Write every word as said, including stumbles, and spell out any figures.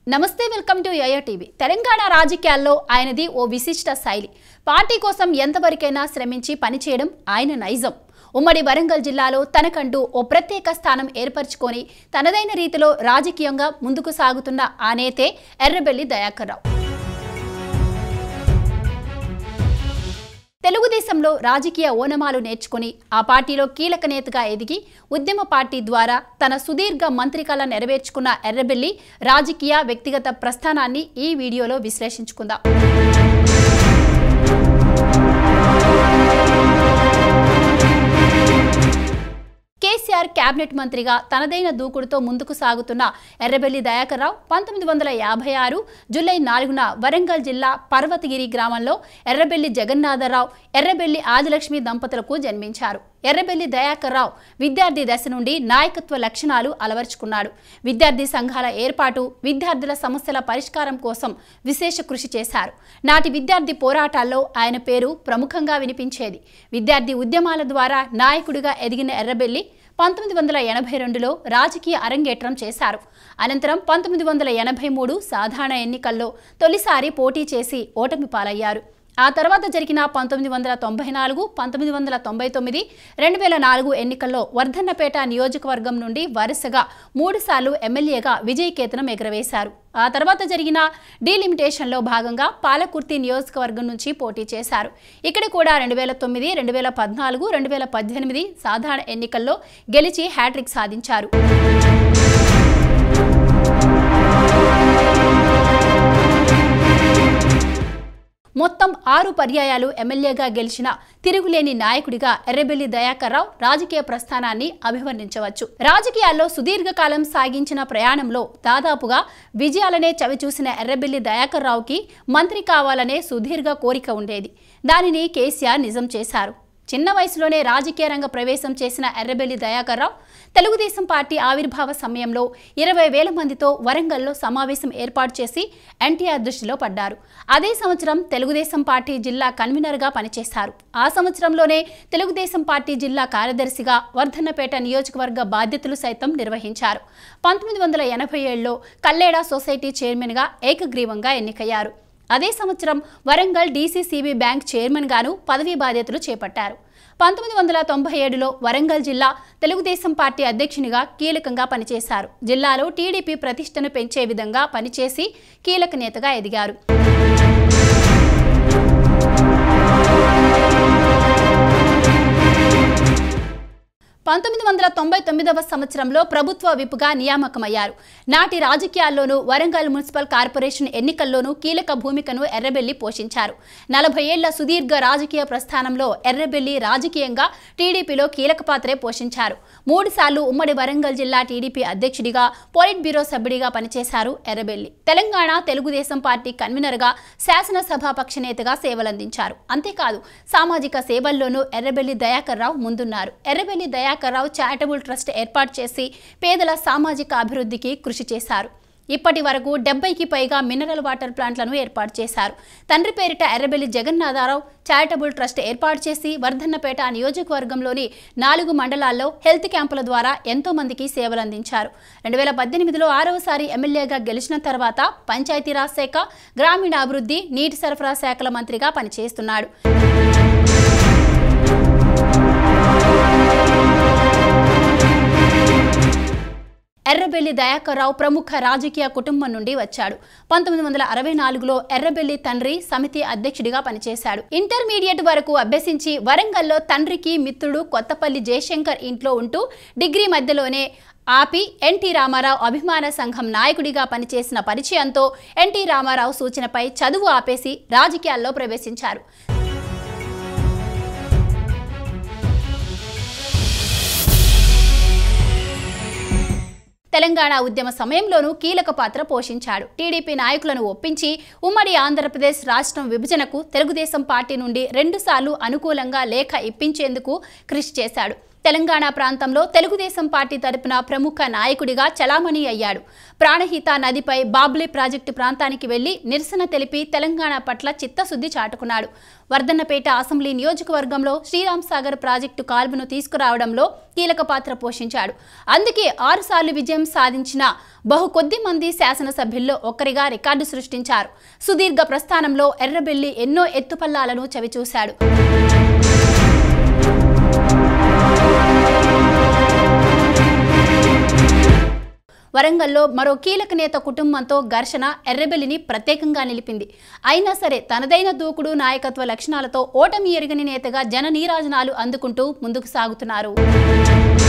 నమస్తే welcome to Yoyo TV Telangana రాజకీయాల్లో ఆయనది ఓ విశిష్ట శైలి. పార్టీ కోసం ఎంతవరకైనా శ్రమించి పనిచేయడం ఆయన నైజం. ఉమ్మడి వరంగల్ జిల్లాలో తనకంటూ ఓ ప్రత్యేక స్థానం ఏర్పరచుకొని తనదైన రీతిలో రాజకీయంగా ముందుకు సాగుతున్న ఆ నేతే ఎర్రబెల్లి దయాకర్ రావు. తెలుగుదేశంలో రాజకీయ ఓనమాలు నేర్చుకుని ఆ పార్టీలో కీలక నేతగా ఎదిగి ఉద్యమ పార్టీ ద్వారా తన సుదీర్ఘ మంత్రికల నెరవేర్చుకున్న ఎర్రబెల్లి రాజకీయ వ్యక్తిగత ప్రస్థానాన్ని ఈ వీడియోలో విశ్లేషించుకుందాం. కేసీఆర్ కేబినెట్ మంత్రిగా తనదైన దూకుడుతో ముందుకు సాగుతున్న ఎర్రబెల్లి దయాకర్ రావు పంతొమ్మిది వందల యాభై ఆరు జూలై నాలుగున వరంగల్ జిల్లా పర్వతగిరి గ్రామంలో ఎర్రబెల్లి జగన్నాథరావు, ఎర్రబెల్లి ఆదిలక్ష్మి దంపతులకు జన్మించారు. ఎర్రబెల్లి దయాకర్ రావు విద్యార్థి దశ నుండి నాయకత్వ లక్షణాలు అలవర్చుకున్నాడు. విద్యార్థి సంఘాల ఏర్పాటు, విద్యార్థుల సమస్యల పరిష్కారం కోసం విశేష కృషి చేశారు. నాటి విద్యార్థి పోరాటాల్లో ఆయన పేరు ప్రముఖంగా వినిపించేది. విద్యార్థి ఉద్యమాల ద్వారా నాయకుడిగా ఎదిగిన ఎర్రబెల్లి పంతొమ్మిది వందల ఎనభై రెండులో రాజకీయ అరంగేట్రం చేశారు. అనంతరం పంతొమ్మిది వందల ఎనభై మూడు సాధారణ ఎన్నికల్లో తొలిసారి పోటీ చేసి ఓటమి పాలయ్యారు. ఆ తర్వాత జరిగిన పంతొమ్మిది వందల తొంభై నాలుగు పంతొమ్మిది వందల తొంభై తొమ్మిది రెండు వేల నాలుగు ఎన్నికల్లో వర్ధన్నపేట నియోజకవర్గం నుండి వరుసగా మూడు సార్లు ఎమ్మెల్యేగా విజయకేతనం ఎగురవేశారు. ఆ తర్వాత జరిగిన డీలిమిటేషన్లో భాగంగా పాలకుర్తి నియోజకవర్గం నుంచి పోటీ చేశారు. ఇక్కడ కూడా రెండు వేల తొమ్మిది రెండు వేల పద్నాలుగు రెండు వేల పద్దెనిమిది సాధారణ ఎన్నికల్లో గెలిచి హ్యాట్రిక్ సాధించారు. మొత్తం ఆరు పర్యాయాలు ఎమ్మెల్యేగా గెలిచిన తిరుగులేని నాయకుడిగా ఎర్రబెల్లి దయాకర్ రావు రాజకీయ ప్రస్థానాన్ని అభివర్ణించవచ్చు. రాజకీయాల్లో సుదీర్ఘకాలం సాగించిన ప్రయాణంలో దాదాపుగా విజయాలనే చవిచూసిన ఎర్రబెల్లి దయాకర్ రావుకి మంత్రి కావాలనే సుదీర్ఘ కోరిక ఉండేది. దానిని కేసీఆర్ నిజం చేశారు. చిన్న వయసులోనే రాజకీయ రంగ ప్రవేశం చేసిన ఎర్రబెల్లి దయాకర్ రావు తెలుగుదేశం పార్టీ ఆవిర్భావ సమయంలో ఇరవై వేల మందితో వరంగల్లో సమావేశం ఏర్పాటు చేసి ఎన్టీఆర్ దృష్టిలో పడ్డారు. అదే సంవత్సరం తెలుగుదేశం పార్టీ జిల్లా కన్వీనర్గా పనిచేశారు. ఆ సంవత్సరంలోనే తెలుగుదేశం పార్టీ జిల్లా కార్యదర్శిగా వర్ధన్నపేట నియోజకవర్గ బాధ్యతలు సైతం నిర్వహించారు. పంతొమ్మిది వందల ఎనభై ఏడులో కల్లేడా సొసైటీ చైర్మన్గా ఏకగ్రీవంగా ఎన్నికయ్యారు. అదే సంవత్సరం వరంగల్ డీసీసీబీ బ్యాంక్ చైర్మన్ గాను పదవీ బాధ్యతలు చేపట్టారు. పంతొమ్మిది వందల తొంభై ఏడులో వరంగల్ జిల్లా తెలుగుదేశం పార్టీ అధ్యక్షునిగా కీలకంగా పనిచేశారు. జిల్లాలో టీడీపీ ప్రతిష్టను పెంచే విధంగా పనిచేసి కీలక నేతగా ఎదిగారు. పంతొమ్మిది వందల తొంభై తొమ్మిదవ సంవత్సరంలో ప్రభుత్వ విపుగా నియామకమయ్యారు. నాటి రాజకీయాల్లోనూ వరంగల్ మున్సిపల్ కార్పొరేషన్ ఎన్నికల్లోనూ కీలక భూమికను ఎర్రబెల్లి పోషించారు. నలభై ఏళ్ల సుదీర్ఘ రాజకీయ ప్రస్థానంలో ఎర్రబెల్లి రాజకీయంగా టీడీపీలో కీలక పాత్రే పోషించారు. మూడు సార్లు ఉమ్మడి వరంగల్ జిల్లా టీడీపీ అధ్యక్షుడిగా, పోలిట్ బ్యూరో సభ్యుడిగా పనిచేశారు ఎర్రబెల్లి. తెలంగాణ తెలుగుదేశం పార్టీ కన్వీనర్గా, శాసనసభాపక్ష నేతగా సేవలందించారు. అంతేకాదు సామాజిక సేవల్లోనూ ఎర్రబెల్లి దయాకర్ రావు ముందున్నారు. ఎర్రబెల్లి దయాకర్ రావు చారిటబుల్ ట్రస్ట్ ఏర్పాటు చేసి పేదల సామాజిక అభివృద్ధికి కృషి చేశారు. ఇప్పటి వరకు డెబ్బైకి పైగా మినరల్ వాటర్ ప్లాంట్లను ఏర్పాటు చేశారు. తండ్రి పేరిట ఎర్రబెల్లి జగన్నాథరావు చారిటబుల్ ట్రస్ట్ ఏర్పాటు చేసి వర్ధన్నపేట నియోజకవర్గంలోని నాలుగు మండలాల్లో హెల్త్ క్యాంపుల ద్వారా ఎంతో మందికి సేవలందించారు. రెండు వేల పద్దెనిమిదిలో ఆరవసారి ఎమ్మెల్యేగా గెలిచిన తర్వాత పంచాయతీరాజ్ శాఖ, గ్రామీణాభివృద్ధి, నీటి సరఫరా శాఖల మంత్రిగా పనిచేస్తున్నాడు. ఎర్రబెల్లి దయాకర్ రావు ప్రముఖ రాజకీయ కుటుంబం నుండి వచ్చాడు. పంతొమ్మిది వందల అరవై నాలుగులో ఎర్రబెల్లి తండ్రి సమితి అధ్యక్షుడిగా పనిచేశాడు. ఇంటర్మీడియట్ వరకు అభ్యసించి వరంగల్లో తండ్రికి మిత్రుడు కొత్తపల్లి జయశంకర్ ఇంట్లో ఉంటూ డిగ్రీ మధ్యలోనే ఆపి ఎన్టీ రామారావు అభిమాన సంఘం నాయకుడిగా పనిచేసిన పరిచయంతో ఎన్టీ రామారావు సూచనపై చదువు ఆపేసి రాజకీయాల్లో ప్రవేశించారు. తెలంగాణ ఉద్యమ సమయంలోనూ కీలక పాత్ర పోషించాడు. టీడీపీ నాయకులను ఒప్పించి ఉమ్మడి ఆంధ్రప్రదేశ్ రాష్ట్రం విభజనకు తెలుగుదేశం పార్టీ నుండి రెండుసార్లు అనుకూలంగా లేఖ ఇప్పించేందుకు కృషి చేశాడు. తెలంగాణ ప్రాంతంలో తెలుగుదేశం పార్టీ తరపున ప్రముఖ నాయకుడిగా చలామణి అయ్యాడు. ప్రాణహిత నదిపై బాబ్లీ ప్రాజెక్టు ప్రాంతానికి వెళ్లి నిరసన తెలిపి తెలంగాణ పట్ల చిత్తశుద్ధి చాటుకున్నాడు. వర్ధన్నపేట అసెంబ్లీ నియోజకవర్గంలో శ్రీరామ్ సాగర్ ప్రాజెక్టు కాల్వను తీసుకురావడంలో కీలక పాత్ర పోషించాడు. అందుకే ఆరుసార్లు విజయం సాధించిన బహు కొద్ది మంది శాసనసభ్యుల్లో ఒక్కరిగా రికార్డు సృష్టించారు. సుదీర్ఘ ప్రస్థానంలో ఎర్రబెల్లి ఎన్నో ఎత్తుపల్లాలను చవిచూశాడు. వరంగల్లో మరో కీలక నేత కుటుంబంతో ఘర్షణ ఎర్రబెల్లిని ప్రత్యేకంగా నిలిపింది. అయినా సరే తనదైన దూకుడు నాయకత్వ లక్షణాలతో ఓటమి ఎరుగని నేతగా జన నీరాజనాలు అందుకుంటూ ముందుకు సాగుతున్నారు.